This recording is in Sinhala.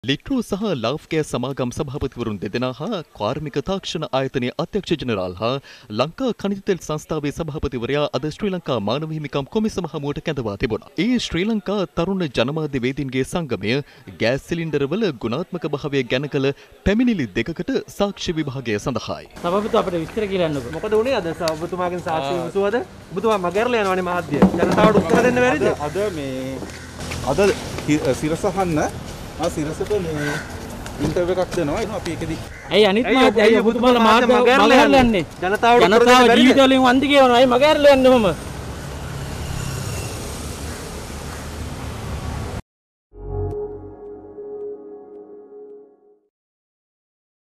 ලිට්‍රෝ සහ ලාෆ්කෑ සමාගම් සභාපතිවරුන් දෙදෙනා හා කාර්මික තාක්ෂණ ආයතනයේ අධ්‍යක්ෂ ජෙනරාල් හා ලංකා ಖನಿಜ තෙල් සංස්ථාවේ සභාපතිවරයා අද ශ්‍රී ලංකා මානව හිමිකම් කොමිසම හමුවට කැඳවා තිබුණා. ඒ ශ්‍රී ලංකා තරුණ ජනමාධ්‍ය වේදීන්ගේ සංගමය ගෑස් සිලින්ඩරවල ගුණාත්මක භාවය ගැන කළ පැමිණිලි දෙකකට සාක්ෂි විභාගය සඳහායි. සභාපති අපිට විස්තර කියලා යන්නකෝ. මොකද උනේ අද ඔබතුමාගෙන් සාක්ෂි විමසුවද? ඔබතුමා මගහැරලා යනවානේ මාධ්‍ය. ජනතාවට උත්තර දෙන්න බැරිද? අද සිරසහන්න සිරසට මේ ඉන්ටර්විව් එකක් දෙනවා. ඒක අපි ඒකෙදි ඇයි අනිත් මාධ්‍ය ඔබතුමාලා මාධ්‍ය මගහැරලා යන්නේ? ජනතාව ජීවිතවලින් වන්දි කියනවා. අය මගහැරලා යන්නේ කොහොම?